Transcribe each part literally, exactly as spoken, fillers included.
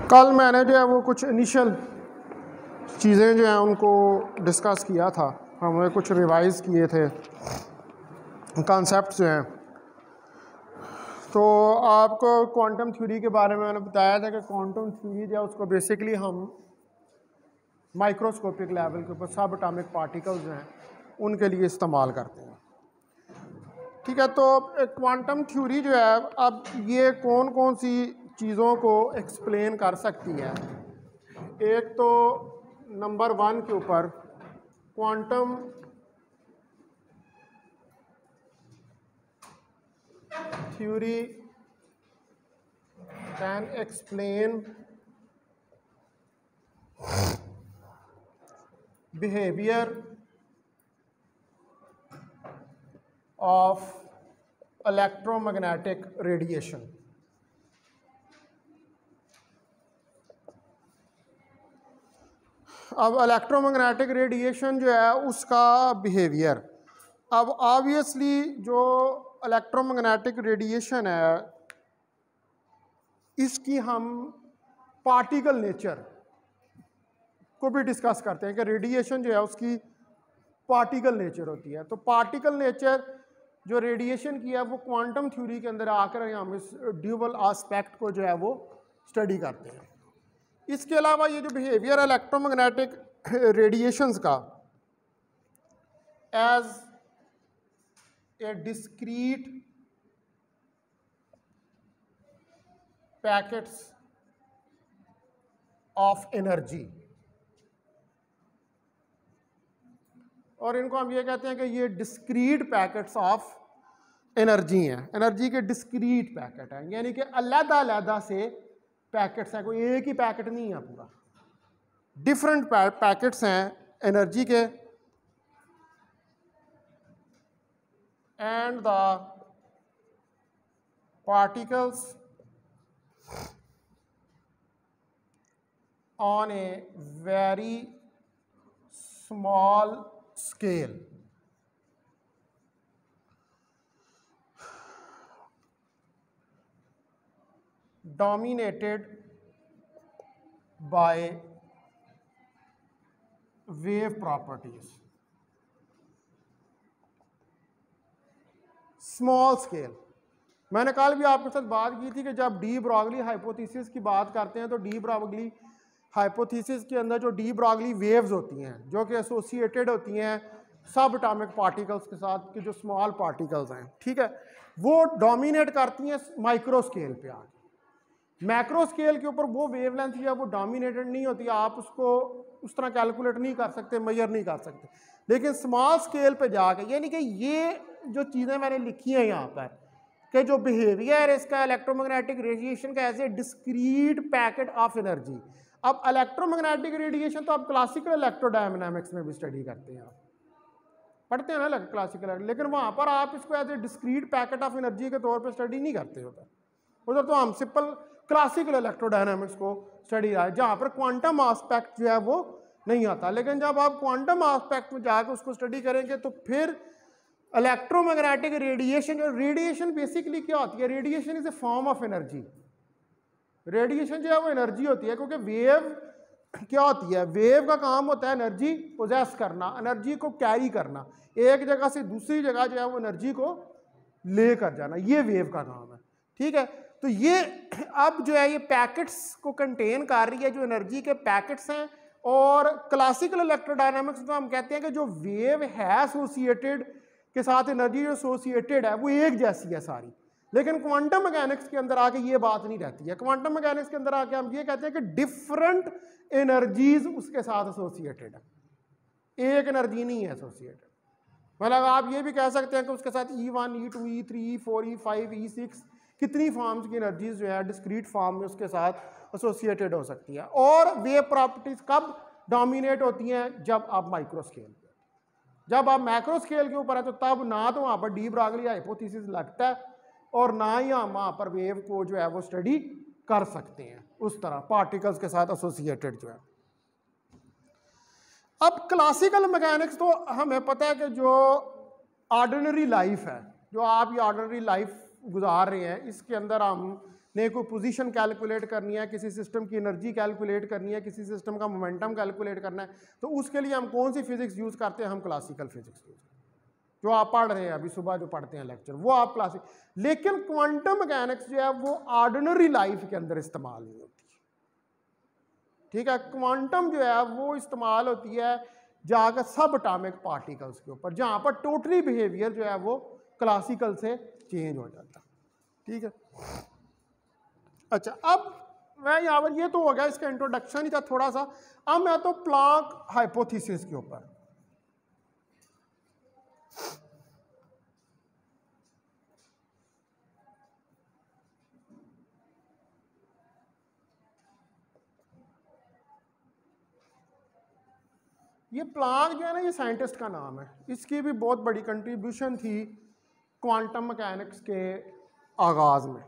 कल मैंने जो है वो कुछ इनिशियल चीज़ें जो हैं उनको डिस्कस किया था, हमने कुछ रिवाइज़ किए थे कॉन्सेप्ट जो हैं। तो आपको क्वांटम थ्योरी के बारे में मैंने बताया था कि क्वांटम थ्योरी जो है उसको बेसिकली हम माइक्रोस्कोपिक लेवल के ऊपर सब एटॉमिक पार्टिकल्स हैं उनके लिए इस्तेमाल करते हैं। ठीक है, तो क्वांटम थ्योरी जो है अब ये कौन कौन सी चीज़ों को एक्सप्लेन कर सकती है। एक तो नंबर वन के ऊपर quantum theory can explain behaviour of electromagnetic radiation। अब इलेक्ट्रोमैग्नेटिक रेडिएशन जो है उसका बिहेवियर, अब ऑब्वियसली जो इलेक्ट्रोमैग्नेटिक रेडिएशन है इसकी हम पार्टिकल नेचर को भी डिस्कस करते हैं कि रेडिएशन जो है उसकी पार्टिकल नेचर होती है। तो पार्टिकल नेचर जो रेडिएशन की है वो क्वांटम थ्योरी के अंदर आकर हम इस ड्यूबल एस्पेक्ट को जो है वो स्टडी करते हैं। इसके अलावा ये जो बिहेवियर इलेक्ट्रोमैग्नेटिक रेडिएशंस का as a discrete packets of energy, और इनको हम ये कहते हैं कि ये डिस्क्रीट पैकेट्स ऑफ एनर्जी हैं, एनर्जी के डिस्क्रीट पैकेट हैं, यानी कि अलग अलग से पैकेट्स हैं, कोई एक ही पैकेट नहीं है, पूरा डिफरेंट पैकेट्स हैं एनर्जी के। And the particles on a very small scale dominated by wave properties। Small scale, मैंने कल भी आपके साथ बात की थी कि जब डी ब्रॉगली हाइपोथेसिस की बात करते हैं तो डी ब्रॉगली हाइपोथेसिस के अंदर जो डी ब्रॉगली वेव्स होती हैं जो कि एसोसिएटेड होती हैं सब एटॉमिक पार्टिकल्स के साथ के जो स्मॉल पार्टिकल्स हैं, ठीक है, वो डोमिनेट करती हैं माइक्रो स्केल पे आके। मैक्रो स्केल के ऊपर वो वेवलेंथ जो है वो डोमिनेटेड नहीं होती, आप उसको उस तरह कैलकुलेट नहीं कर सकते, मेजर नहीं कर सकते। लेकिन स्मॉल स्केल पे जाके, यानी कि ये जो चीज़ें मैंने लिखी हैं यहाँ पर कि जो बिहेवियर है इसका इलेक्ट्रोमैग्नेटिक रेडिएशन का as a discrete packet of energy. अब इलेक्ट्रोमैग्नेटिक रेडिएशन तो आप क्लासिकल इलेक्ट्रोडायनामिक्स में भी स्टडी करते हैं, आप पढ़ते हैं ना क्लासिकल, लेकिन वहाँ पर आप इसको as a discrete packet of energy के तौर पे स्टडी नहीं करते उधर उधर तो हम सिंपल क्लासिकल इलेक्ट्रोडायनामिक्स को स्टडी है जहाँ पर क्वांटम एस्पेक्ट जो है वो नहीं आता। लेकिन जब आप क्वांटम एस्पेक्ट में जाकर उसको स्टडी करेंगे तो फिर इलेक्ट्रोमैग्नेटिक रेडिएशन, जो रेडिएशन बेसिकली क्या होती है, radiation is a form of energy. Radiation जो है वो एनर्जी होती है, क्योंकि वेव क्या होती है, वेव का काम होता है एनर्जी पोजेस करना, एनर्जी को कैरी करना, एक जगह से दूसरी जगह जो है वो एनर्जी को ले कर जाना, ये वेव का काम है। ठीक है, तो ये अब जो है ये पैकेट्स को कंटेन कर रही है, जो एनर्जी के पैकेट्स हैं। और क्लासिकल इलेक्ट्रोडायनामिक्स में हम कहते हैं कि जो वेव है एसोसिएटेड के साथ एनर्जी जो एसोसिएटेड है वो एक जैसी है सारी। लेकिन क्वांटम मैकेनिक्स के अंदर आके ये बात नहीं रहती है। क्वांटम मैकेनिक्स के अंदर आके हम ये कहते हैं कि डिफरेंट एनर्जीज उसके साथ एसोसिएटेड है, एक एनर्जी नहीं है एसोसिएटेड। मतलब आप ये भी कह सकते हैं कि उसके साथ E one E two E three E four E five E six कितनी फॉर्म्स की एनर्जीज जो है डिस्क्रीट फॉर्म में उसके साथ एसोसिएटेड हो सकती है। और वेव प्रॉपर्टीज कब डोमिनेट होती हैं, जब आप माइक्रो स्केल, जब आप मैक्रो स्केल के ऊपर है तो तब ना तो वहाँ पर डी ब्रॉगली हाइपोथेसिस लगता है और ना ही हम वहाँ पर वेव को जो है वो स्टडी कर सकते हैं उस तरह पार्टिकल्स के साथ एसोसिएटेड जो है। अब क्लासिकल मैकेनिक्स तो हमें पता है कि जो ऑर्डिनरी लाइफ है, जो आप ये ऑर्डिनरी लाइफ गुजार रहे हैं, इसके अंदर हमने ने कोई पोजीशन कैलकुलेट करनी है, किसी सिस्टम की एनर्जी कैलकुलेट करनी है, किसी सिस्टम का मोमेंटम कैलकुलेट करना है, तो उसके लिए हम कौन सी फिजिक्स यूज़ करते हैं? हम क्लासिकल फिजिक्स यूज़ करते हैं, जो आप पढ़ रहे हैं अभी सुबह जो पढ़ते हैं लेक्चर, वो आप क्लासिक। लेकिन क्वांटम मैकेनिक्स जो है वो ऑर्डिनरी लाइफ के अंदर इस्तेमाल नहीं होती, ठीक है। क्वांटम जो है वो इस्तेमाल होती है जाकर सब एटॉमिक पार्टिकल्स के ऊपर, जहाँ पर टोटली बिहेवियर जो है वो क्लासिकल से चेंज हो जाता, ठीक है। अच्छा, अब मैं यहाँ पर, ये तो हो गया इसका इंट्रोडक्शन ही था थोड़ा सा। अब मैं तो प्लांक हाइपोथेसिस के ऊपर। ये प्लांक जो है ना, ये साइंटिस्ट का नाम है, इसकी भी बहुत बड़ी कंट्रीब्यूशन थी क्वांटम मैकेनिक्स के आगाज में,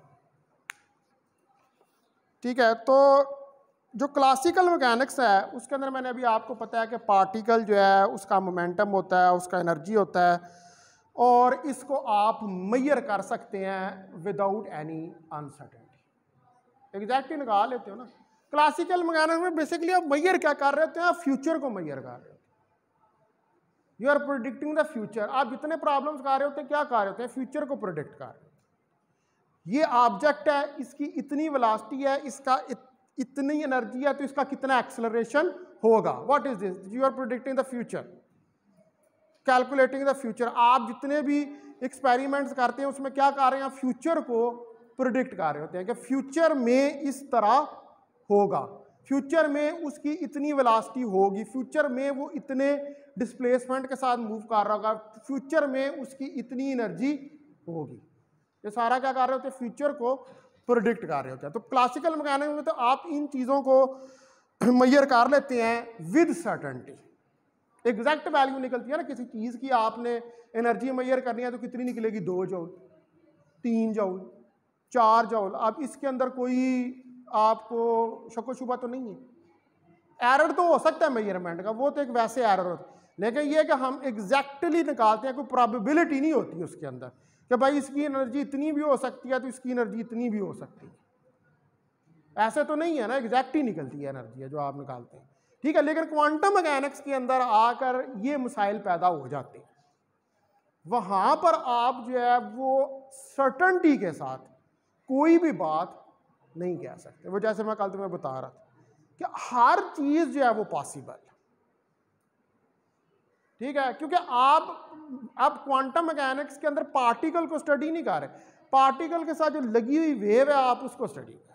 ठीक है। तो जो क्लासिकल मैकेनिक्स है उसके अंदर मैंने अभी आपको पता है कि पार्टिकल जो है उसका मोमेंटम होता है, उसका एनर्जी होता है, और इसको आप मेजर कर सकते हैं विदाउट एनी अनसर्टेनिटी। एग्जैक्टली निकाल लेते हो ना। क्लासिकल मैकेनिक्स में बेसिकली आप मेजर क्या कर रहे होते हैं? आप फ्यूचर को मेजर कर रहे होते हैं, you are predicting the future. आप जितने प्रॉब्लम्स कर रहे होते हैं, क्या कर रहे होते हैं? फ्यूचर को प्रोडिक्ट कर रहे होते हैं। ये ऑब्जेक्ट है, इसकी इतनी वेलोसिटी है, इसका इत, इतनी एनर्जी है, तो इसका कितना एक्सेलरेशन होगा। What is this? You are predicting the future, calculating the future. आप जितने भी एक्सपेरिमेंट्स करते हैं उसमें क्या कर रहे हैं? फ्यूचर को प्रोडिक्ट कर रहे होते हैं कि फ्यूचर में इस तरह होगा, फ्यूचर में उसकी इतनी वेलोसिटी होगी, फ्यूचर में वो इतने डिस्प्लेसमेंट के साथ मूव कर रहा होगा, फ्यूचर में उसकी इतनी एनर्जी होगी। ये सारा क्या कर रहे होते हैं? फ्यूचर को प्रोडिक्ट कर रहे होते हैं। तो क्लासिकल मैकेनिक्स में तो आप इन चीज़ों को मेजर कर लेते हैं विद सर्टेनिटी। एग्जैक्ट वैल्यू निकलती है ना किसी चीज़ की। आपने एनर्जी मेजर करनी है तो कितनी निकलेगी? दो जूल, तीन जूल, चार जूल। अब इसके अंदर कोई आपको शको शुबा तो नहीं है। एरर तो हो सकता है मेजरमेंट का, वो तो एक वैसे एरर होता है, लेकिन ये कि हम एग्जैक्टली निकालते हैं, कोई प्रोबेबिलिटी नहीं होती उसके अंदर कि भाई इसकी एनर्जी इतनी भी हो सकती है तो इसकी एनर्जी इतनी भी हो सकती है। ऐसे तो नहीं है ना, एग्जैक्ट ही निकलती है एनर्जी है जो आप निकालते हैं, ठीक है। लेकिन क्वांटम मैकेनिक्स के अंदर आकर ये मसाइल पैदा हो जाते हैं। वहां पर आप जो है वो सर्टेनिटी के साथ कोई भी बात नहीं कह सकते। वो जैसे मैं कल तुम्हें बता रहा था कि हर चीज जो है वो पॉसिबल, ठीक है। क्योंकि आप अब क्वांटम मैकेनिक्स के अंदर पार्टिकल को स्टडी नहीं कर रहे, पार्टिकल के साथ जो लगी हुई वेव है आप उसको स्टडी कर,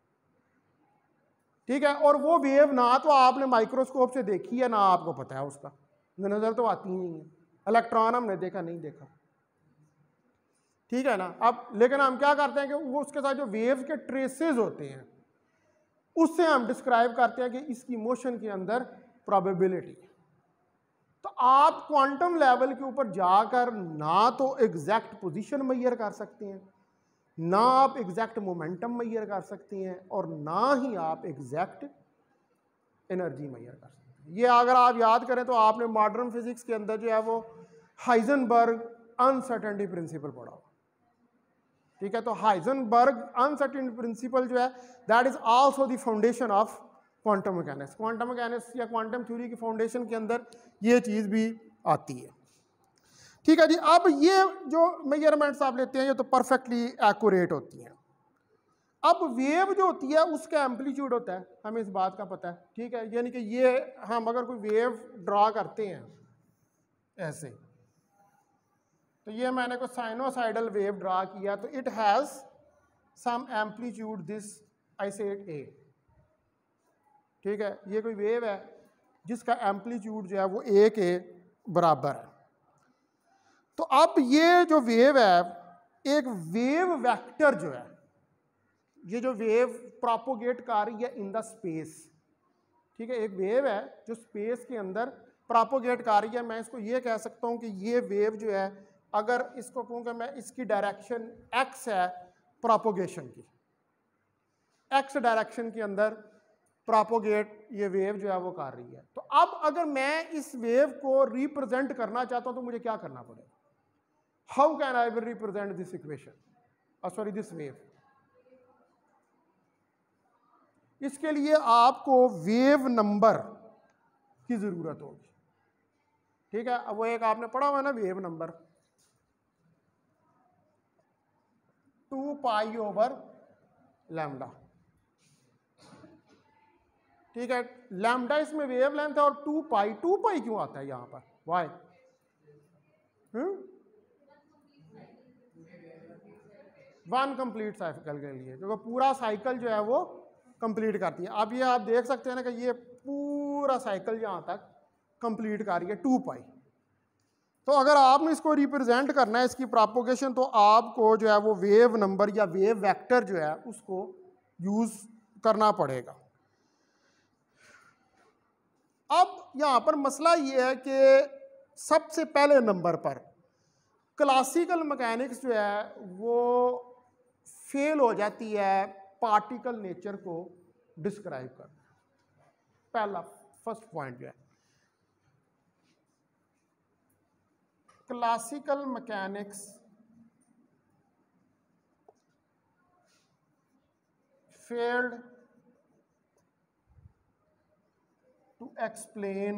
ठीक है। और वो वेव ना तो आपने माइक्रोस्कोप से देखी है, ना आपको पता है उसका, नजर तो आती नहीं है। इलेक्ट्रॉन हमने देखा नहीं देखा, ठीक है ना। अब लेकिन हम क्या करते हैं कि वो उसके साथ जो वेव्स के ट्रेसेस होते हैं उससे हम डिस्क्राइब करते हैं कि इसकी मोशन के अंदर प्रोबेबिलिटी। तो आप क्वांटम लेवल के ऊपर जाकर ना तो एग्जैक्ट पोजीशन मेजर कर सकते हैं, ना आप एग्जैक्ट मोमेंटम मेजर कर सकते हैं, और ना ही आप एग्जैक्ट एनर्जी मेजर कर सकते हैं। ये अगर आप याद करें तो आपने मॉडर्न फिजिक्स के अंदर जो है वो हाइजेनबर्ग अनसर्टेनिटी प्रिंसिपल पढ़ा, ठीक है। तो हाइजेनबर्ग अनसर्टेनिटी प्रिंसिपल जो है that is also the foundation of quantum mechanics. Quantum mechanics या क्वांटम थ्योरी की फाउंडेशन के अंदर ये चीज़ भी आती है, ठीक है जी। अब ये जो मेजरमेंट्स आप लेते हैं ये तो परफेक्टली एक्यूरेट होती हैं। अब वेव जो होती है उसका एम्पलीट्यूड होता है, हमें इस बात का पता है, ठीक है। यानी कि ये हम अगर कोई वेव ड्रा करते हैं ऐसे, तो ये मैंने कोई साइनोसाइडल वेव ड्रा किया, तो it has some amplitude this I said A, ठीक है। ये कोई वेव है जिसका एम्पलीट्यूड जो है वो ए के बराबर है। तो अब ये जो वेव है, एक वेव वेक्टर जो है, ये जो वेव प्रोपोगेट कर रही है इन द स्पेस, ठीक है। एक वेव है जो स्पेस के अंदर प्रोपोगेट कर रही है। मैं इसको ये कह सकता हूँ कि ये वेव जो है, अगर इसको कहूँ कि मैं इसकी डायरेक्शन एक्स है प्रोपोगेशन की, एक्स डायरेक्शन के अंदर प्रोपोगेट ये वेव जो है वो कर रही है। तो अब अगर मैं इस वेव को रिप्रेजेंट करना चाहता हूं तो मुझे क्या करना पड़ेगा? How can I will represent this equation, sorry this wave? इसके लिए आपको वेव नंबर की ज़रूरत होगी। ठीक है, अब वो एक आपने पढ़ा हुआ है ना wave number, two pi over lambda. ठीक है, लैम्डा इसमें वेव लेंथ है और टू पाई, टू पाई क्यों आता है यहाँ पर, वाई? वन कंप्लीट साइकिल के लिए, क्योंकि पूरा साइकिल जो है वो कंप्लीट करती है। अब ये आप देख सकते हैं ना कि ये पूरा साइकिल यहाँ तक कंप्लीट कर रही है टू पाई। तो अगर आपने इसको रिप्रेजेंट करना है इसकी प्रोपोगेशन, तो आपको जो है वो वेव नंबर या वेव वेक्टर जो है उसको यूज करना पड़ेगा। अब यहाँ पर मसला ये है कि सबसे पहले नंबर पर क्लासिकल मैकेनिक्स जो है वो फेल हो जाती है पार्टिकल नेचर को डिस्क्राइब करना। पहला फर्स्ट पॉइंट जो है classical mechanics failed to explain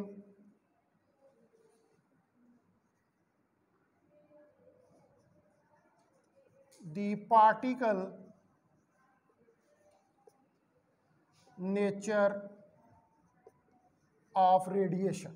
the particle nature of radiation।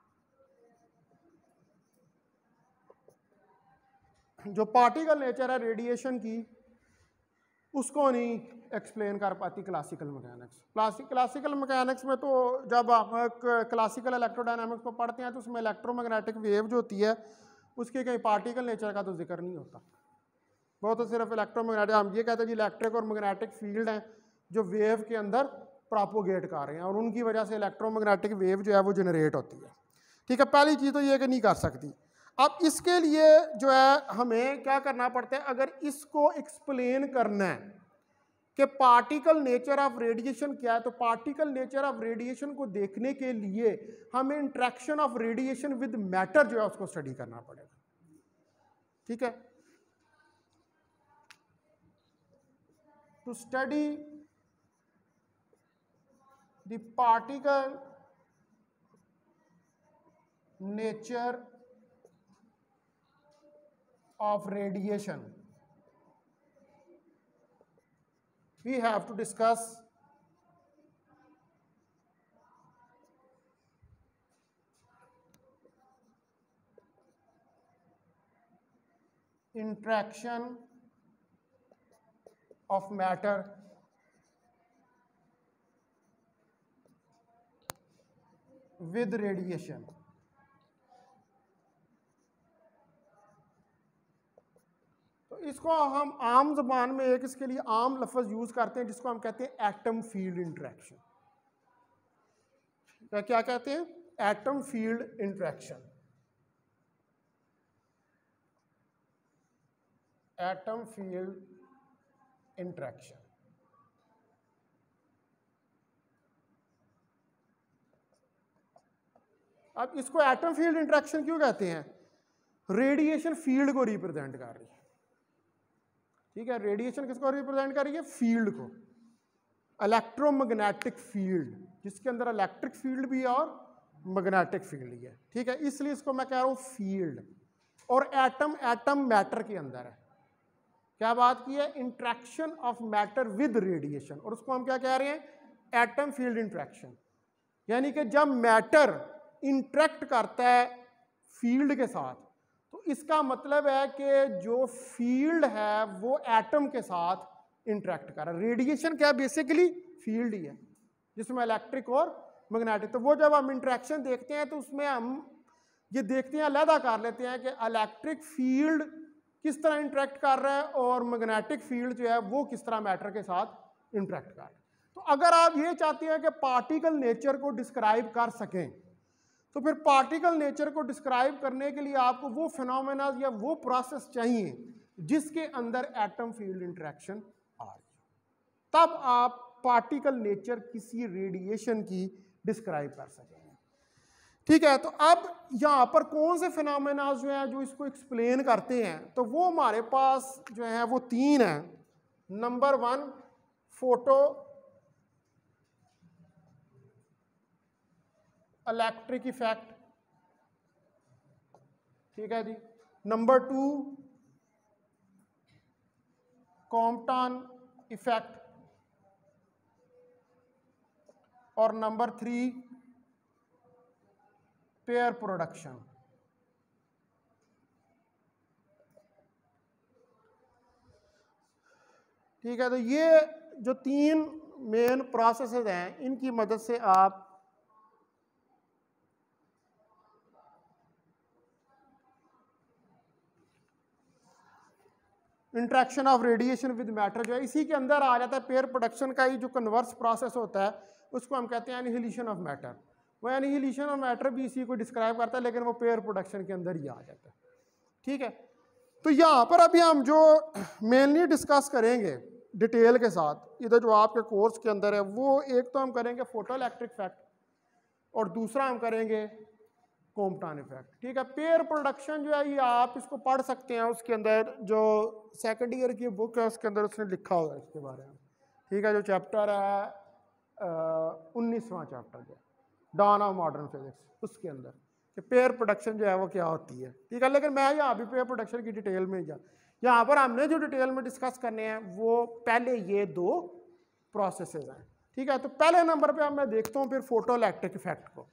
जो पार्टिकल नेचर है रेडिएशन की उसको नहीं एक्सप्लेन कर पाती क्लासिकल मैकेनिक्स। क्लासिकल मैकेनिक्स में तो जब आप क्लासिकल इलेक्ट्रोडायनामिक्स को पढ़ते हैं तो उसमें इलेक्ट्रोमैग्नेटिक वेव जो होती है उसके कहीं पार्टिकल नेचर का तो जिक्र नहीं होता। वो तो सिर्फ इलेक्ट्रोमैग्नेटिक, हम ये कहते हैं जी इलेक्ट्रिक और मैग्नेटिक फील्ड हैं जो वेव के अंदर प्रोपोगेट कर रहे हैं और उनकी वजह से इलेक्ट्रोमैग्नेटिक वेव जो है वो जनरेट होती है। ठीक है, पहली चीज़ तो ये कि नहीं कर सकती। अब इसके लिए जो है हमें क्या करना पड़ता है, अगर इसको एक्सप्लेन करना है कि पार्टिकल नेचर ऑफ रेडिएशन क्या है, तो पार्टिकल नेचर ऑफ रेडिएशन को देखने के लिए हमें interaction of radiation with matter जो है उसको स्टडी करना पड़ेगा। ठीक है, to study the particle nature of radiation, we have to discuss interaction of matter with radiation। तो इसको हम आम जबान में एक इसके लिए आम लफ्ज यूज करते हैं जिसको हम कहते हैं एटम फील्ड इंटरेक्शन। क्या कहते हैं? Atom field interaction. Atom field interaction. अब इसको एटम फील्ड इंटरेक्शन क्यों कहते हैं? रेडिएशन फील्ड को रिप्रेजेंट कर रही है। ठीक है, रेडिएशन किसको रिप्रेजेंट कर रही है? फील्ड को, इलेक्ट्रोमैग्नेटिक फील्ड, जिसके अंदर इलेक्ट्रिक फील्ड भी है और मैग्नेटिक फील्ड भी है। ठीक है, इसलिए इसको मैं कह रहा हूं फील्ड। और एटम एटम मैटर के अंदर है। क्या बात की है? Interaction of matter with radiation, और उसको हम क्या कह रहे हैं? Atom field interaction. यानी कि जब मैटर इंट्रैक्ट करता है फील्ड के साथ, तो इसका मतलब है कि जो फील्ड है वो एटम के साथ इंट्रैक्ट कर रहा है। रेडिएशन क्या बेसिकली फील्ड ही है जिसमें इलेक्ट्रिक और मैग्नेटिक। तो वो जब हम इंट्रैक्शन देखते हैं तो उसमें हम ये देखते हैं, अलहदा कर लेते हैं कि इलेक्ट्रिक फील्ड किस तरह इंटरेक्ट कर रहा है और मैग्नेटिक फील्ड जो है वो किस तरह मैटर के साथ इंटरेक्ट कर रहा है। तो अगर आप ये चाहते हैं कि पार्टिकल नेचर को डिस्क्राइब कर सकें, तो फिर पार्टिकल नेचर को डिस्क्राइब करने के लिए आपको वो फिनोमेना या वो प्रोसेस चाहिए जिसके अंदर एटम फील्ड इंटरेक्शन आ रही है, तब आप पार्टिकल नेचर किसी रेडिएशन की डिस्क्राइब कर सकेंगे। ठीक है, तो अब यहाँ पर कौन से फिनोमेना जो हैं जो इसको एक्सप्लेन करते हैं, तो वो हमारे पास जो है वो तीन हैं। Number one, photo electric effect, ठीक है जी। नंबर टू कॉम्पटन इफेक्ट, और नंबर थ्री पेयर प्रोडक्शन। ठीक है, तो ये जो तीन मेन प्रोसेसेस हैं इनकी मदद से आप interaction of radiation with matter जो है इसी के अंदर आ जाता है। पेयर प्रोडक्शन का ही जो कन्वर्स प्रोसेस होता है उसको हम कहते हैं एनिहिलेशन ऑफ मैटर। वो एनिहिलेशन ऑफ मैटर भी इसी को डिस्क्राइब करता है, लेकिन वो पेयर प्रोडक्शन के अंदर ही आ जाता है। ठीक है, तो यहाँ पर अभी हम जो मेनली डिस्कस करेंगे डिटेल के साथ इधर जो आपके कोर्स के अंदर है, वो एक तो हम करेंगे फोटो इलेक्ट्रिक इफेक्ट और दूसरा हम करेंगे कॉम्पटन इफेक्ट। ठीक है, पेयर प्रोडक्शन जो है ये आप इसको पढ़ सकते हैं, उसके अंदर जो सेकंड ईयर की बुक है उसके अंदर उसने लिखा हुआ है इसके बारे में। ठीक है, जो चैप्टर है उन्नीसवां चैप्टर जो डॉन ऑफ मॉडर्न फिजिक्स, उसके अंदर कि पेयर प्रोडक्शन जो है वो क्या होती है। ठीक है, लेकिन मैं यहाँ भी पेयर प्रोडक्शन की डिटेल में जा यहाँ पर हमने जो डिटेल में डिस्कस करने हैं वो पहले ये दो प्रोसेसेस हैं। ठीक है, तो पहले नंबर पे अब मैं देखता हूँ फिर फोटो इलेक्ट्रिक इफेक्ट को।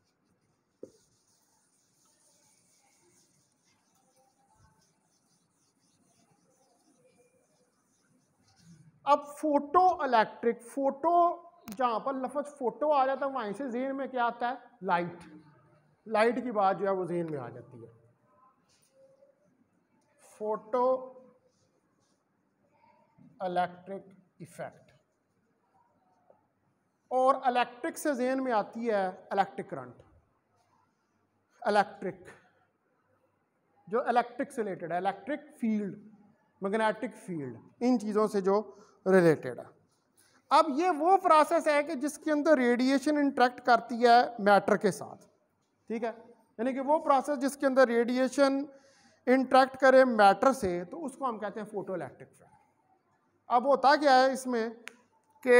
अब फोटो इलेक्ट्रिक, फोटो जहां पर लफ्ज फोटो आ जाता है वहीं से ज़हन में क्या आता है, लाइट। लाइट की बात जो है वो ज़हन में आ जाती है। फोटो इलेक्ट्रिक इफेक्ट, और इलेक्ट्रिक से ज़हन में आती है इलेक्ट्रिक करंट। इलेक्ट्रिक जो इलेक्ट्रिक से रिलेटेड है, इलेक्ट्रिक फील्ड, मैग्नेटिक फील्ड, इन चीज़ों से जो रिलेटेड है। अब ये वो प्रोसेस है कि जिसके अंदर रेडिएशन इंटरेक्ट करती है मैटर के साथ। ठीक है, यानी कि वो प्रोसेस जिसके अंदर रेडिएशन इंटरेक्ट करे मैटर से, तो उसको हम कहते हैं फोटो इलेक्ट्रिक इफेक्ट। अब होता क्या है इसमें कि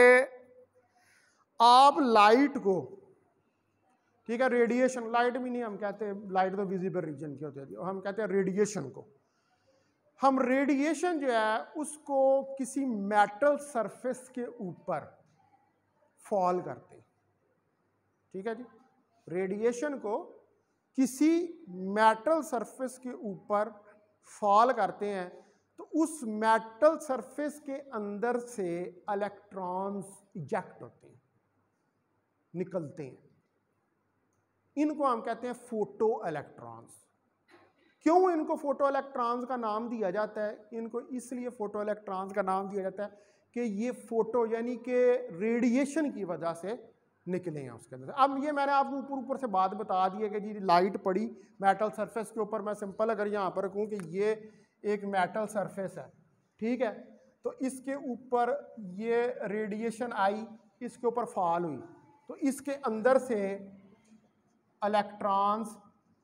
आप लाइट को, ठीक है, रेडिएशन, लाइट भी नहीं हम कहते, लाइट तो विजिबल रीजन की होती है, हम कहते हैं रेडिएशन को। हम रेडिएशन जो है उसको किसी मेटल सरफेस के ऊपर फॉल करते हैं। ठीक है जी, रेडिएशन को किसी मेटल सरफेस के ऊपर फॉल करते हैं, तो उस मेटल सरफेस के अंदर से इलेक्ट्रॉन्स इजेक्ट होते हैं, निकलते हैं। इनको हम कहते हैं फोटो इलेक्ट्रॉन्स। क्यों इनको फोटो इलेक्ट्रॉन्स का नाम दिया जाता है? इनको इसलिए फोटो इलेक्ट्रॉन्स का नाम दिया जाता है कि ये फोटो यानी कि रेडिएशन की वजह से निकले हैं उसके अंदर। अब ये मैंने आपको ऊपर ऊपर से बात बता दी है कि जी लाइट पड़ी मेटल सरफेस के ऊपर। मैं सिंपल अगर यहाँ पर कहूँ कि ये एक मेटल सरफेस है, ठीक है, तो इसके ऊपर ये रेडिएशन आई, इसके ऊपर फॉल हुई, तो इसके अंदर से इलेक्ट्रॉन्स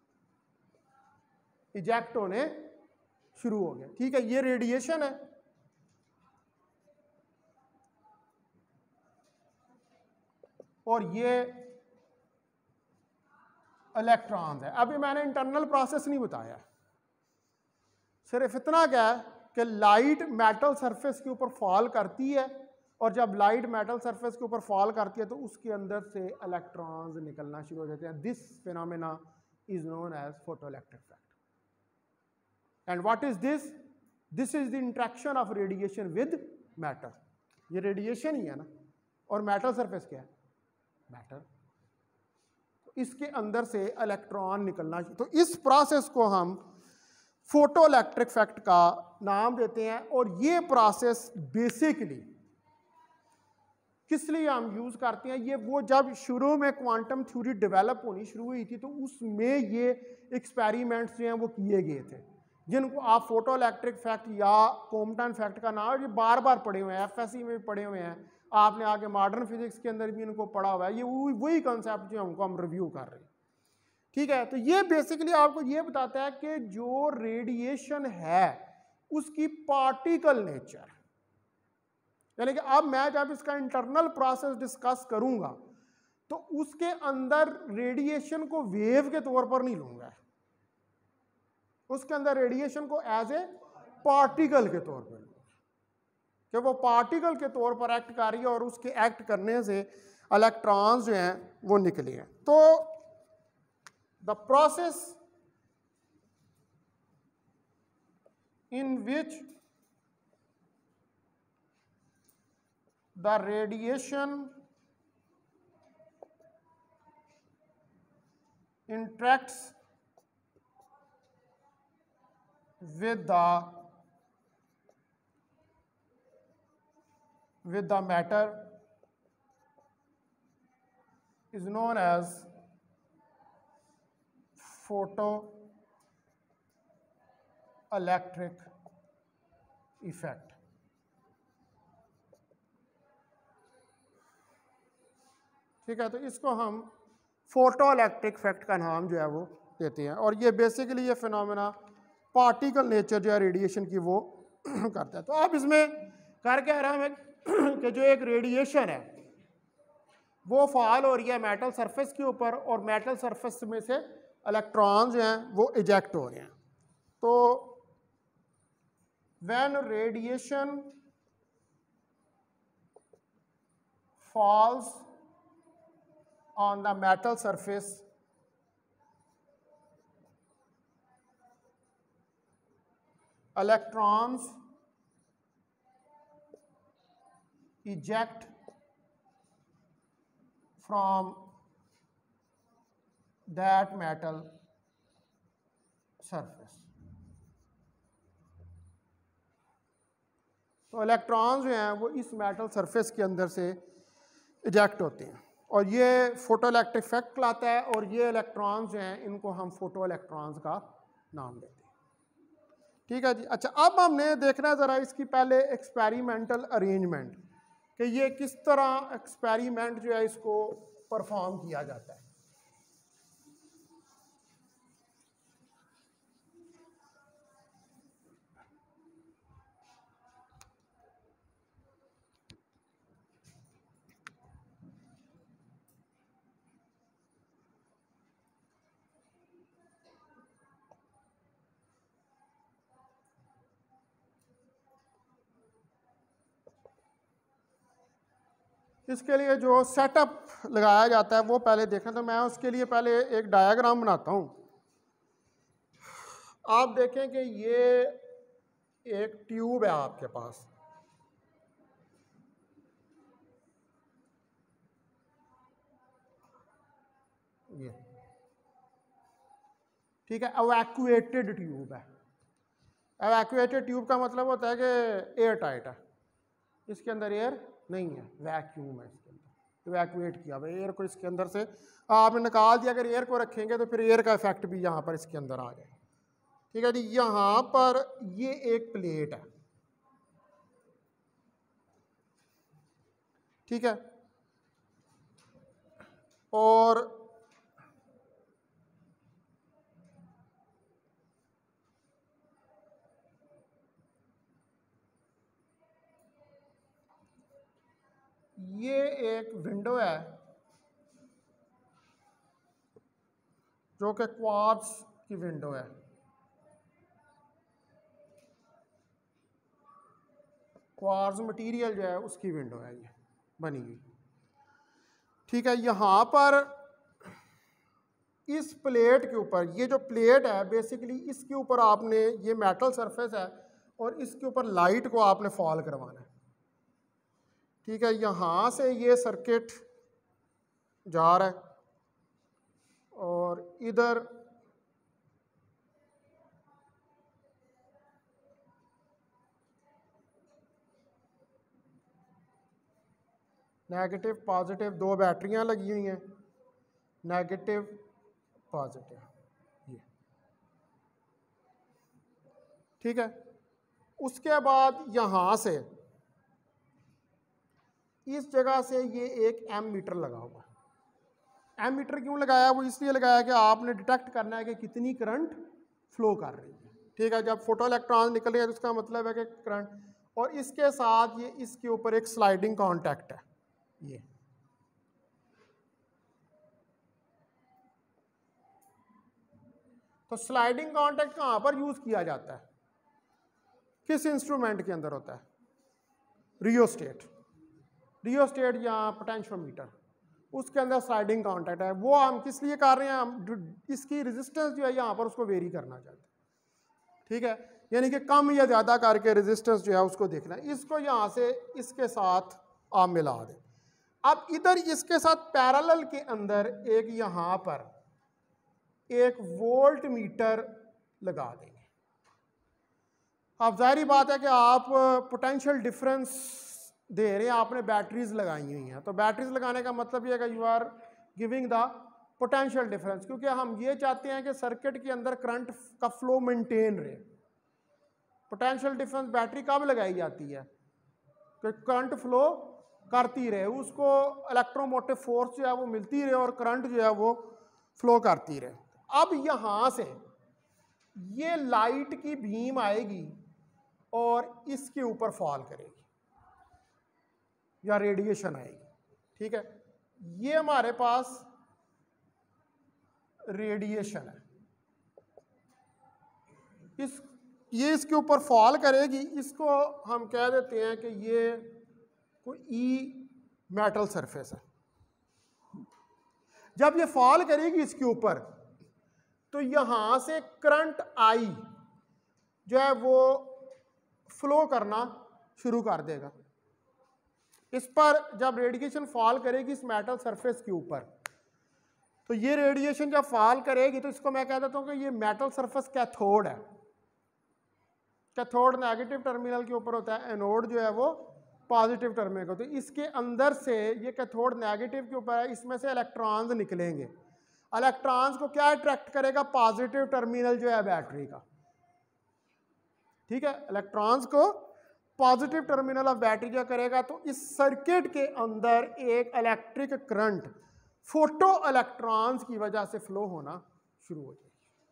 इजेक्ट होने शुरू हो गए। ठीक है, ये रेडिएशन है। और ये इलेक्ट्रॉन्स है। अभी मैंने इंटरनल प्रोसेस नहीं बताया, सिर्फ इतना क्या है कि लाइट मेटल सरफेस के ऊपर फॉल करती है, और जब लाइट मेटल सरफेस के ऊपर फॉल करती है तो उसके अंदर से इलेक्ट्रॉन्स निकलना शुरू हो जाते हैं। This phenomena is known as photo electric effect. And what is this? This is the interaction of radiation with matter. ये रेडिएशन ही है ना, और मेटल सरफेस क्या है? मैटर। तो इसके अंदर से इलेक्ट्रॉन निकलना, तो इस प्रोसेस को हम फोटो इलेक्ट्रिक इफेक्ट का नाम देते हैं। और ये प्रोसेस बेसिकली किस लिए हम यूज करते हैं? ये वो जब शुरू में क्वांटम थ्योरी डेवलप होनी शुरू हुई थी तो उसमें ये एक्सपेरिमेंट्स जो हैं वो किए गए थे, जिनको आप फोटो इलेक्ट्रिक इफेक्ट या कॉम्पटन इफेक्ट का नाम ये बार बार पढ़े हुए हैं, एफएससी में भी पढ़े हुए हैं, आपने आगे मॉडर्न फिजिक्स के अंदर भी इनको पढ़ा हुआ है। ये वही कॉन्सेप्ट जो हमको हम रिव्यू कर रहे हैं। ठीक है, तो ये बेसिकली आपको ये बताता है कि जो रेडिएशन है उसकी पार्टिकल नेचर, यानी कि अब मैं जब इसका इंटरनल प्रोसेस डिस्कस करूंगा तो उसके अंदर रेडिएशन को वेव के तौर पर नहीं लूंगा, उसके अंदर रेडिएशन को एज ए पार्टिकल के तौर पर लूंगा कि वो पार्टिकल के तौर पर एक्ट कर रही है और उसके एक्ट करने से इलेक्ट्रॉन्स जो हैं वो निकले हैं। तो the process in which the radiation interacts with the with the matter is known as photoelectric effect। ठीक है, तो इसको हम फोटो इलेक्ट्रिक इफेक्ट का नाम जो है वो देते हैं, और ये बेसिकली ये फिनोमेना पार्टिकल नेचर जो है रेडिएशन की वो करता है। तो आप इसमें कर क्या रहा है कि जो एक रेडिएशन है वो फॉल हो रही है मेटल सरफेस के ऊपर, और मेटल सरफेस में से इलेक्ट्रॉन जो हैं वो इजेक्ट हो रहे हैं। तो when radiation falls on the metal surface, electrons eject from that metal surface। तो इलेक्ट्रॉन्स जो हैं वो इस मेटल सरफेस के अंदर से इजेक्ट होते हैं, और ये फोटो इलेक्ट्रिक इफेक्ट लाता है, और ये इलेक्ट्रॉन्स जो हैं इनको हम फोटो इलेक्ट्रॉन्स का नाम देते हैं। ठीक है जी। अच्छा, अब हमने देखना ज़रा इसकी पहले एक्सपेरिमेंटल अरेंजमेंट कि ये किस तरह एक्सपेरिमेंट जो है इसको परफॉर्म किया जाता है। इसके लिए जो सेटअप लगाया जाता है वो पहले देखें, तो मैं उसके लिए पहले एक डायग्राम बनाता हूँ। आप देखें कि ये एक ट्यूब है आपके पास, ये ठीक है, एवैक्यूएटेड ट्यूब है। एवैक्यूएटेड ट्यूब का मतलब होता है कि एयर टाइट है, इसके अंदर एयर नहीं है, वैक्यूम है इसके अंदर, इवैक्यूएट किया भाई एयर को इसके अंदर से आपने निकाल दिया। अगर एयर को रखेंगे तो फिर एयर का इफेक्ट भी यहाँ पर इसके अंदर आ जाए। ठीक है जी। यहाँ पर ये एक प्लेट है, ठीक है, और ये एक विंडो है जो कि क्वार्ट्ज की विंडो है। क्वार्ट्ज मटेरियल जो है उसकी विंडो है ये बनी हुई। ठीक है, यहाँ पर इस प्लेट के ऊपर, ये जो प्लेट है बेसिकली इसके ऊपर आपने, ये मेटल सरफेस है और इसके ऊपर लाइट को आपने फॉल करवाना है। ठीक है, यहाँ से ये सर्किट जा रहा है और इधर नेगेटिव पॉजिटिव दो बैटरियां लगी हुई हैं, नेगेटिव पॉजिटिव ये। ठीक है, उसके बाद यहाँ से इस जगह से ये एक एम मीटर लगा हुआ है। एम मीटर क्यों लगाया? वो इसलिए लगाया कि आपने डिटेक्ट करना है कि कितनी करंट फ्लो कर रही है। ठीक है, जब फोटो इलेक्ट्रॉन निकल रही है तो इसका मतलब है कि करंट, और इसके साथ ये इसके ऊपर एक स्लाइडिंग कॉन्टैक्ट है ये। तो स्लाइडिंग कॉन्टैक्ट कहाँ पर यूज़ किया जाता है, किस इंस्ट्रूमेंट के अंदर होता है? रियोस्टेट। रियोस्टेट या पोटेंशियोमीटर, उसके अंदर स्लाइडिंग कॉन्टैक्ट है। वो हम किस लिए कर रहे हैं? हम इसकी रेजिस्टेंस जो है यहाँ पर उसको वेरी करना चाहते हैं, ठीक है, यानी कि कम या ज़्यादा करके रेजिस्टेंस जो है उसको देखना है। इसको यहाँ से इसके साथ आप मिला दें। अब इधर इसके साथ पैरेलल के अंदर एक यहाँ पर एक वोल्ट मीटर लगा देंगे। अब जाहिर बात है कि आप पोटेंशियल डिफरेंस दे रहे हैं, आपने बैटरीज लगाई हुई हैं, तो बैटरीज लगाने का मतलब ये है कि you are giving the potential difference, क्योंकि हम ये चाहते हैं कि सर्किट के अंदर करंट का फ्लो मेंटेन रहे। पोटेंशियल डिफरेंस बैटरी कब लगाई जाती है? कि करंट फ्लो करती रहे, उसको इलेक्ट्रोमोटिव फोर्स जो है वो मिलती रहे और करंट जो है वो फ्लो करती रहे। अब यहाँ से ये लाइट की बीम आएगी और इसके ऊपर फॉल करेगी या रेडिएशन आएगी, ठीक है। ये हमारे पास रेडिएशन है, इस ये इसके ऊपर फॉल करेगी। इसको हम कह देते हैं कि ये कोई ई मेटल सरफेस है। जब ये फॉल करेगी इसके ऊपर, तो यहां से करंट आई जो है वो फ्लो करना शुरू कर देगा। इस पर जब रेडिएशन फॉल करेगी इस मेटल सरफेस के ऊपर, तो ये रेडिएशन जब फॉल करेगी तो इसको मैं कह देता हूं कि ये मेटल सरफेस कैथोड है। कैथोड नेगेटिव टर्मिनल के ऊपर होता है, एनोड जो है वो पॉजिटिव टर्मिनल का। तो इसके अंदर से ये कैथोड नेगेटिव के ऊपर है, इसमें से इलेक्ट्रॉन्स निकलेंगे। इलेक्ट्रॉन्स को क्या अट्रैक्ट करेगा? पॉजिटिव टर्मिनल जो है बैटरी का, ठीक है। इलेक्ट्रॉन्स को पॉजिटिव टर्मिनल ऑफ बैटरी क्या करेगा? तो इस सर्किट के अंदर एक इलेक्ट्रिक करंट फोटो इलेक्ट्रॉन्स की वजह से फ्लो होना शुरू हो जाएगी,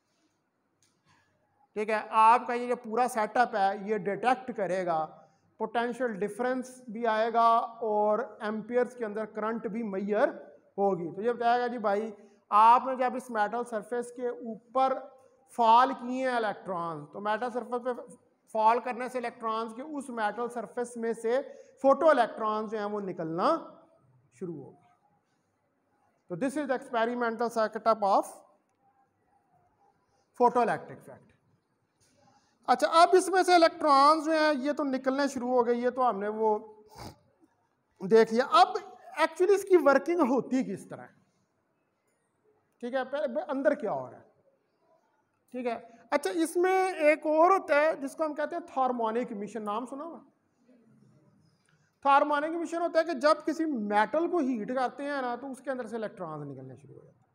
ठीक है। आपका ये जो पूरा सेटअप है ये डिटेक्ट करेगा, पोटेंशियल डिफरेंस भी आएगा और एम्पियर्स के अंदर करंट भी मैयर होगी। तो ये बताएगा जी भाई आपने जब इस मेटल सरफेस के ऊपर फॉल किए हैं इलेक्ट्रॉन, तो मेटल सरफेस पे फॉल करने से इलेक्ट्रॉन्स के उस मेटल सरफेस में से फोटो इलेक्ट्रॉन्स जो हैं वो निकलना शुरू हो गए। तो this is the experimental setup of photo electric effect. अच्छा, अब इसमें से इलेक्ट्रॉन्स जो हैं ये तो निकलने शुरू हो गए, ये तो हमने वो देख लिया। अब एक्चुअली इसकी वर्किंग होती किस तरह है, ठीक है, पहले अंदर क्या हो रहा है, ठीक है। अच्छा, इसमें एक और होता है जिसको हम कहते हैं हार्मोनिक इमिशन, नाम सुना होगा? हार्मोनिक इमिशन होता है कि जब किसी मेटल को हीट करते हैं ना, तो उसके अंदर से इलेक्ट्रॉन्स निकलने शुरू हो जाते हैं।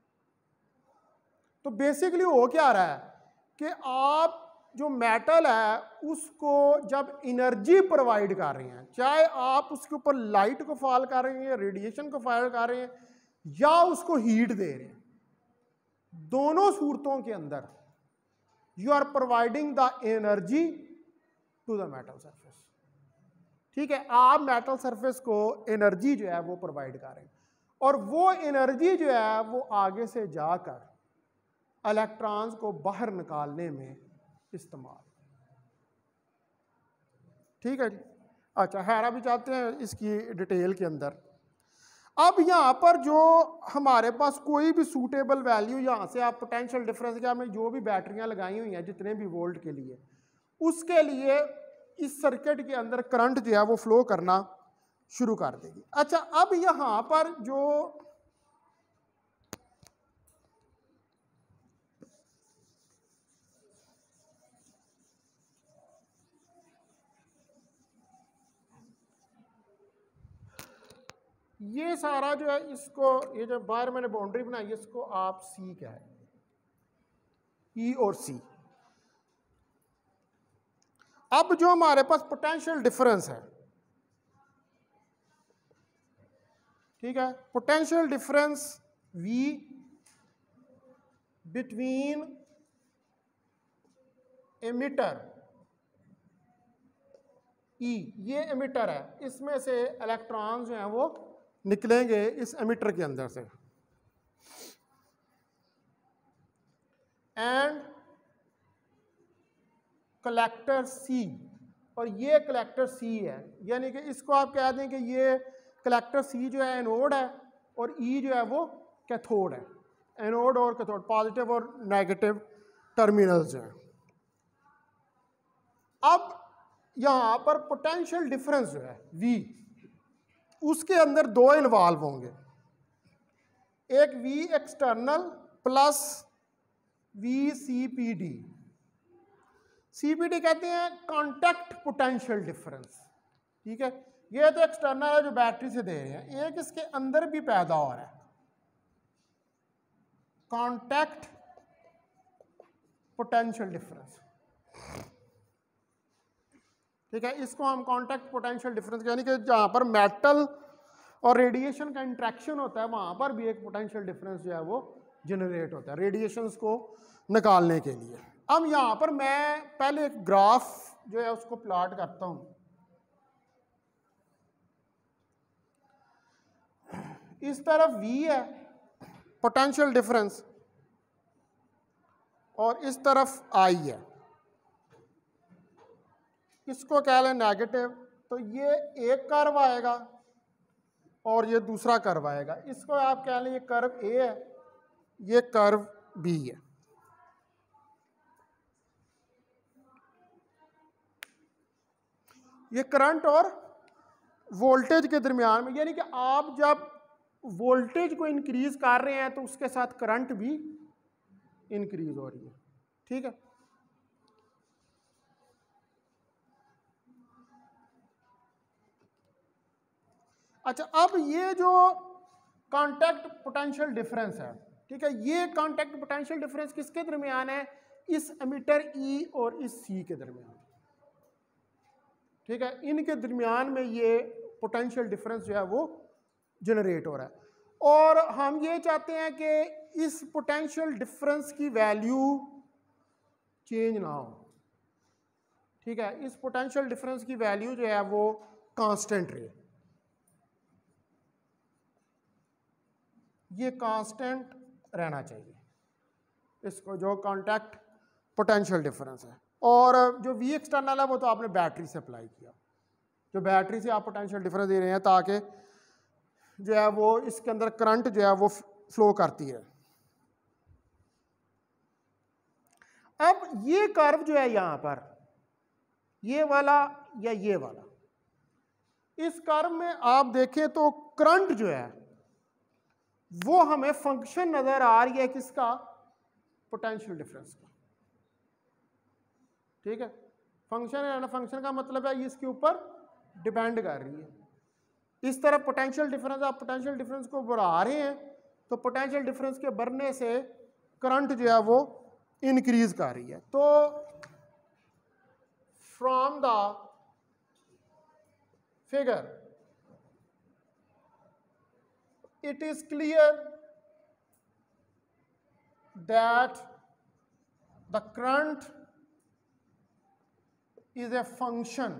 तो बेसिकली हो क्या रहा है कि आप जो मेटल है उसको जब एनर्जी प्रोवाइड कर रहे हैं, चाहे आप उसके ऊपर लाइट को फॉल कर रहे हैं, रेडिएशन को फायर कर रहे हैं, या उसको हीट दे रहे हैं, दोनों सूरतों के अंदर you are providing the energy to the metal surface, ठीक है। आप मेटल सरफेस को एनर्जी जो है वो प्रोवाइड कर रहे हैं और वो एनर्जी जो है वो आगे से जाकर इलेक्ट्रॉन्स को बाहर निकालने में इस्तेमाल, ठीक है जी। अच्छा, हैरा भी चाहते हैं इसकी डिटेल के अंदर। अब यहाँ पर जो हमारे पास कोई भी सूटेबल वैल्यू, यहाँ से आप पोटेंशियल डिफरेंस के हमने जो भी बैटरियाँ लगाई हुई हैं जितने भी वोल्ट के लिए, उसके लिए इस सर्किट के अंदर करंट जो है वो फ्लो करना शुरू कर देगी। अच्छा, अब यहाँ पर जो ये सारा जो है इसको, ये जो बाहर मैंने बाउंड्री बनाई है इसको आप सी कहेंगे, ई और सी। अब जो हमारे पास पोटेंशियल डिफरेंस है, ठीक है, potential difference V between emitter E, ये एमिटर है, इसमें से इलेक्ट्रॉन्स जो हैं वो निकलेंगे इस एमिटर के अंदर से। एंड कलेक्टर सी, और ये कलेक्टर सी है, यानी कि इसको आप कह दें कि ये कलेक्टर सी जो है एनोड है और ई जो है वो कैथोड है। एनोड और कैथोड, पॉजिटिव और नेगेटिव टर्मिनल्स हैं। अब यहाँ पर पोटेंशियल डिफरेंस जो है V, उसके अंदर दो इन्वॉल्व होंगे, एक V external plus V C P D. C P D कहते हैं कॉन्टैक्ट पोटेंशियल डिफरेंस, ठीक है। ये तो एक्सटर्नल है जो बैटरी से दे रहे हैं, एक इसके अंदर भी पैदा हो रहा है कॉन्टैक्ट पोटेंशियल डिफरेंस, ठीक है। इसको हम कॉन्टैक्ट पोटेंशियल डिफरेंस, यानी कि जहां पर मेटल और रेडिएशन का इंट्रैक्शन होता है वहां पर भी एक पोटेंशियल डिफरेंस जो है वो जनरेट होता है रेडिएशंस को निकालने के लिए। अब यहां पर मैं पहले एक ग्राफ जो है उसको प्लॉट करता हूं। इस तरफ V है पोटेंशियल डिफरेंस और इस तरफ I है, इसको कह लें नेगेटिव, तो ये एक कर्व आएगा और ये दूसरा कर्व आएगा। इसको आप कह लें ये कर्व A है, ये कर्व B है। ये करंट और वोल्टेज के दरमियान में, यानी कि आप जब वोल्टेज को इंक्रीज कर रहे हैं तो उसके साथ करंट भी इंक्रीज हो रही है, ठीक है। अच्छा, अब ये जो कांटेक्ट पोटेंशियल डिफरेंस है, ठीक है, ये कांटेक्ट पोटेंशियल डिफरेंस किसके दरमियान है? इस एमिटर ई और इस सी के दरमियान, ठीक है। इनके दरमियान में ये पोटेंशियल डिफरेंस जो है वो जनरेट हो रहा है, और हम ये चाहते हैं कि इस पोटेंशियल डिफरेंस की वैल्यू चेंज ना हो, ठीक है। इस पोटेंशियल डिफरेंस की वैल्यू जो है वो कांस्टेंट रहे, ये कांस्टेंट रहना चाहिए, इसको जो कांटेक्ट पोटेंशियल डिफरेंस है। और जो V एक्सटर्नल है वो तो आपने बैटरी से अप्लाई किया, जो बैटरी से आप पोटेंशियल डिफरेंस दे रहे हैं ताकि जो है वो इसके अंदर करंट जो है वो फ्लो करती है। अब ये कर्व जो है यहां पर, ये वाला या ये वाला, इस कर्व में आप देखें तो करंट जो है वो हमें फंक्शन नजर आ रही है किसका? पोटेंशियल डिफरेंस का, ठीक है। फंक्शन है ना, फंक्शन का मतलब है ये इसके ऊपर डिपेंड कर रही है। इस तरह पोटेंशियल डिफरेंस, आप पोटेंशियल डिफरेंस को बढ़ा रहे हैं तो पोटेंशियल डिफरेंस के बढ़ने से करंट जो है वो इंक्रीज कर रही है। तो from the figure it is clear that the current is a function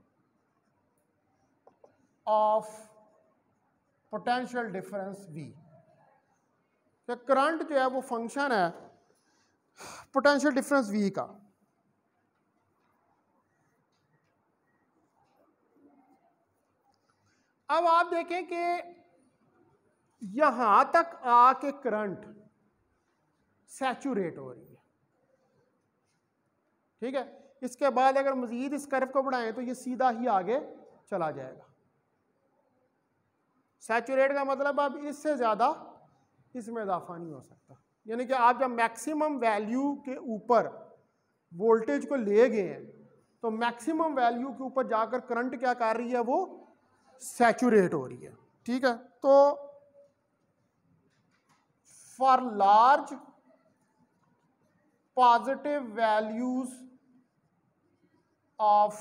of potential difference V। तो करंट जो है वो फंक्शन है पोटेंशियल डिफरेंस V का। अब आप देखें कि यहां तक आके करंट सैचुरेट हो रही है, ठीक है। इसके बाद अगर मजीद इस कर्व को बढ़ाएं तो ये सीधा ही आगे चला जाएगा। सैचुरेट का मतलब अब इससे ज्यादा इसमें इजाफा नहीं हो सकता, यानी कि आप जब मैक्सिमम वैल्यू के ऊपर वोल्टेज को ले गए हैं तो मैक्सिमम वैल्यू के ऊपर जाकर करंट क्या कर रही है? वो सैचुरेट हो रही है, ठीक है। तो for large positive values of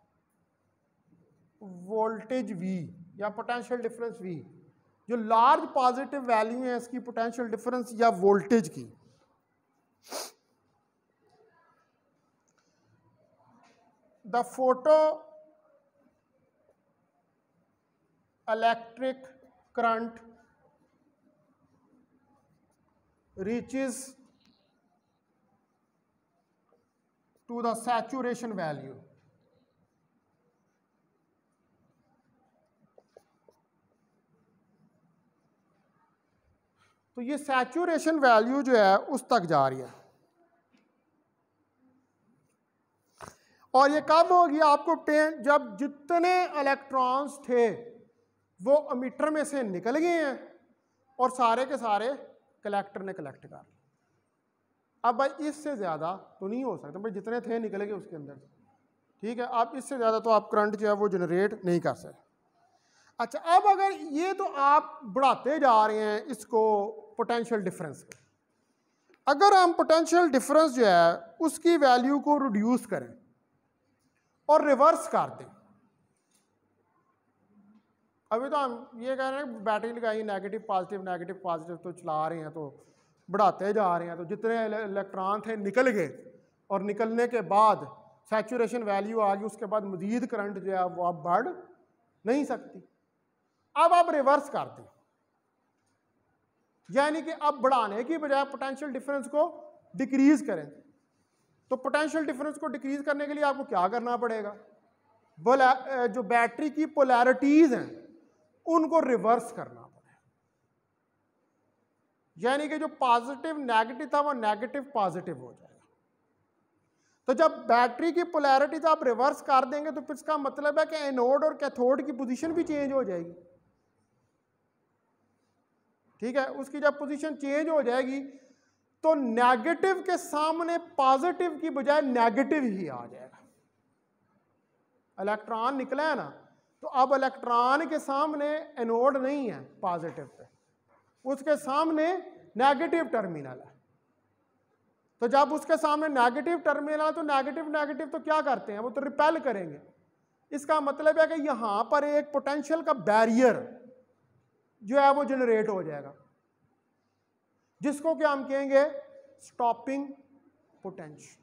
voltage V या पोटेंशियल डिफरेंस V, जो लार्ज पॉजिटिव वैल्यू है इसकी पोटेंशियल डिफरेंस या वोल्टेज की, the photo electric current reaches to the saturation value. तो ये सैचुरेशन वैल्यू जो है उस तक जा रही है, और ये कब होगी आपको टेन, जब जितने इलेक्ट्रॉन्स थे वो एमिटर में से निकल गए हैं और सारे के सारे कलेक्टर ने कलेक्ट कर लिए। अब भाई इससे ज़्यादा तो नहीं हो सकता, भाई जितने थे निकल गए उसके अंदर, ठीक है। अब इससे ज़्यादा तो आप करंट जो है वो जनरेट नहीं कर सकते। अच्छा, अब अगर ये तो आप बढ़ाते जा रहे हैं इसको पोटेंशियल डिफरेंस को, अगर हम पोटेंशियल डिफरेंस जो है उसकी वैल्यू को रिड्यूस करें और रिवर्स कर दें, अभी तो हम ये कह रहे हैं बैटरी लगाई नेगेटिव पॉजिटिव नेगेटिव पॉजिटिव तो चला रहे हैं, तो बढ़ाते जा रहे हैं, तो जितने इलेक्ट्रॉन थे निकल गए, और निकलने के बाद सैचुरेशन वैल्यू आ गई, उसके बाद मजीद करंट जो है वो अब बढ़ नहीं सकती। अब आप रिवर्स कर दें, यानी कि अब बढ़ाने की बजाय पोटेंशियल डिफरेंस को डिक्रीज करें। तो पोटेंशियल डिफरेंस को डिक्रीज करने के लिए आपको क्या करना पड़ेगा, जो बैटरी की पोलैरिटीज हैं उनको रिवर्स करना पड़ेगा, यानी कि जो पॉजिटिव नेगेटिव था वो नेगेटिव पॉजिटिव हो जाएगा। तो जब बैटरी की पोलैरिटीज आप रिवर्स कर देंगे तो फिर इसका मतलब है कि एनोड और कैथोड की पोजीशन भी चेंज हो जाएगी, ठीक है। उसकी जब पोजीशन चेंज हो जाएगी तो नेगेटिव के सामने पॉजिटिव की बजाय नेगेटिव ही आ जाएगा। इलेक्ट्रॉन निकला है ना, तो अब इलेक्ट्रॉन के सामने एनोड नहीं है पॉजिटिव पे, उसके सामने नेगेटिव टर्मिनल है। तो जब उसके सामने नेगेटिव टर्मिनल है तो नेगेटिव नेगेटिव तो क्या करते हैं, वो तो रिपेल करेंगे। इसका मतलब है कि यहां पर एक पोटेंशियल का बैरियर जो है वो जनरेट हो जाएगा, जिसको क्या हम कहेंगे, स्टॉपिंग पोटेंशियल,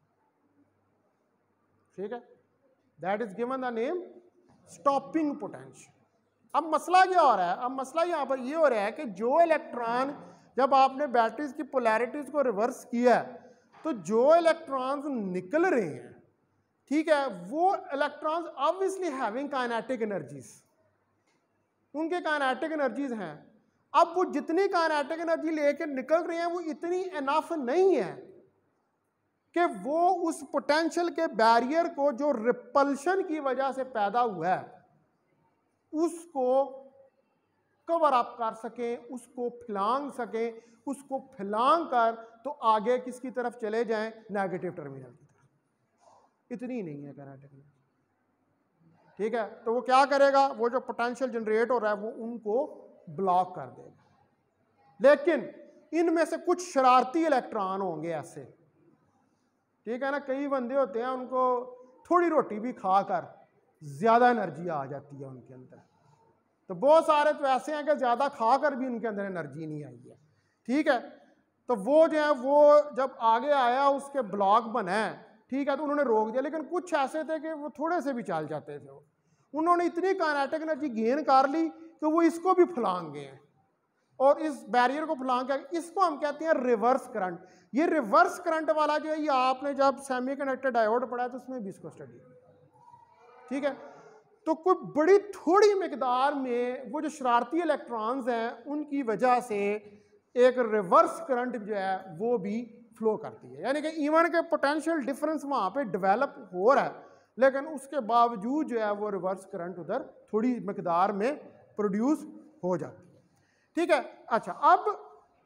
ठीक है। That is given the name stopping potential. अब मसला क्या हो रहा है, अब मसला यहां पर ये हो रहा है कि जो इलेक्ट्रॉन, जब आपने बैटरीज की पोलैरिटीज को रिवर्स किया तो जो इलेक्ट्रॉन्स निकल रहे हैं, ठीक है, वो electrons obviously having kinetic energies, उनके काइनेटिक एनर्जीज हैं। अब वो जितनी काइनेटिक एनर्जी लेकर निकल रहे हैं वो इतनी इनफ नहीं है कि वो उस पोटेंशियल के बैरियर को जो रिपल्शन की वजह से पैदा हुआ है उसको कवर अप कर सकें, उसको फैलांग सकें, उसको फैलांग कर तो आगे किसकी तरफ चले जाएं, नेगेटिव टर्मिनल की तरफ। इतनी नहीं है काइनेटिक एनर्जी, ठीक है। तो वो क्या करेगा, वो जो पोटेंशियल जनरेट हो रहा है वो उनको ब्लॉक कर देगा। लेकिन इनमें से कुछ शरारती इलेक्ट्रॉन होंगे ऐसे, ठीक है ना, कई बंदे होते हैं उनको थोड़ी रोटी भी खाकर ज्यादा एनर्जी आ जाती है उनके अंदर, तो बहुत सारे तो ऐसे हैं कि ज्यादा खाकर भी उनके अंदर एनर्जी नहीं आई है, ठीक है। तो वो जो है वो जब आगे आया उसके ब्लॉक बना है, ठीक है, तो उन्होंने रोक दिया। लेकिन कुछ ऐसे थे कि वो थोड़े से भी चल जाते थे, वो उन्होंने इतनी काइनेटिक एनर्जी गेन कर ली कि वो इसको भी फैलांग गए हैं और इस बैरियर को फैलांग गए। इसको हम कहते हैं रिवर्स करंट। ये रिवर्स करंट वाला जो है ये आपने जब सेमीकंडक्टर डायोड पढ़ा है तो उसमें भी इसको स्टडी, ठीक है। तो कोई बड़ी थोड़ी मिकदार में वो जो शरारती इलेक्ट्रॉन्स हैं उनकी वजह से एक रिवर्स करंट जो है वो भी फ्लो करती है, यानी कि इवन के पोटेंशियल डिफरेंस वहाँ पे डेवलप हो रहा है, लेकिन उसके बावजूद जो है वो रिवर्स करंट उधर थोड़ी मिकदार में प्रोड्यूस हो जाती है, ठीक है। अच्छा, अब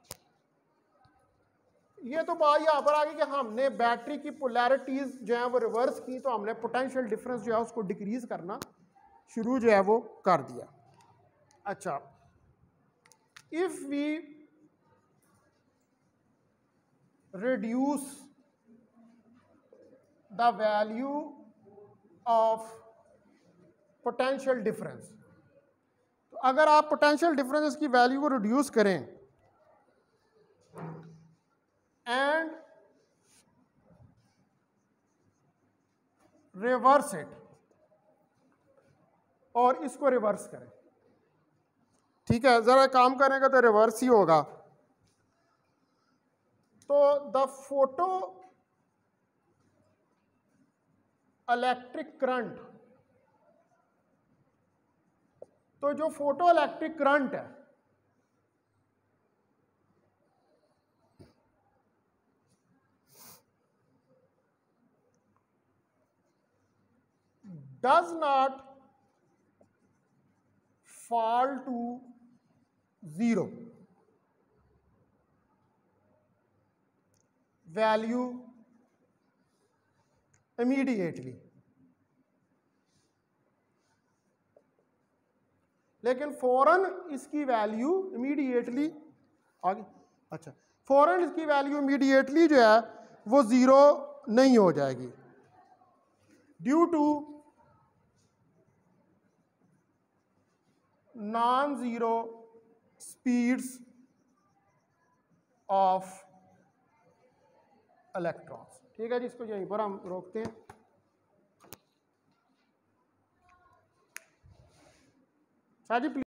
ये तो बात यहाँ पर आ गई कि हमने बैटरी की पोलैरिटीज जो है वो रिवर्स की, तो हमने पोटेंशियल डिफरेंस जो है उसको डिक्रीज करना शुरू जो है वो कर दिया। अच्छा, if we reduce the value of potential difference, तो अगर आप पोटेंशियल डिफरेंस की वैल्यू को रिड्यूस करें एंड रिवर्स इट, और इसको रिवर्स करें, ठीक है, जरा काम करेंगे तो रिवर्स ही होगा। तो द फोटो इलेक्ट्रिक करंट, तो जो फोटो इलेक्ट्रिक करंट है does not fall to zero value immediately, लेकिन फौरन इसकी वैल्यू इमीडिएटली आगे अच्छा फौरन इसकी वैल्यू इमीडिएटली जो है वो ज़ीरो नहीं हो जाएगी, due to non zero speeds of electrons. ठीक है जी, इसको यहीं पर हम रोकते हैं। शाह जी